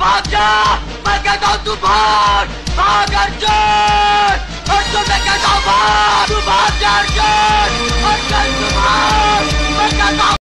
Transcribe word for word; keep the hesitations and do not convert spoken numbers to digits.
भाग जा, मैं कहता हूँ तू भाग, भाग अर्जुन, अर्जुन मैं कहता हूँ भाग, तू भाग जा अर्जुन, अर्जुन तू भाग, मैं कहता हूँ